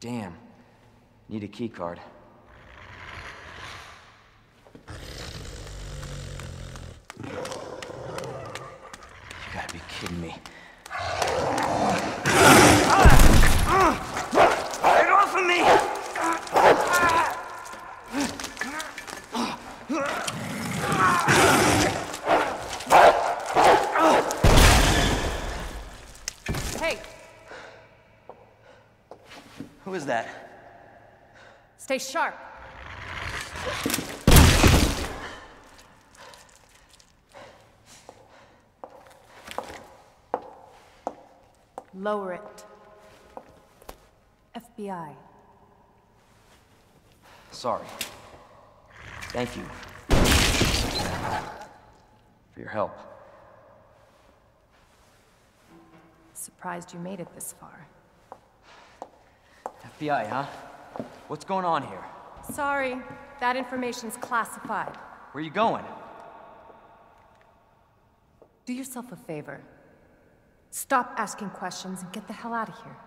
Damn. Need a key card. You gotta be kidding me. Get off of me! Hey! Who is that? Stay sharp. Lower it. FBI. Sorry. Thank you. For your help. Surprised you made it this far. FBI, huh? What's going on here? Sorry, that information's classified. Where are you going? Do yourself a favor. Stop asking questions and get the hell out of here.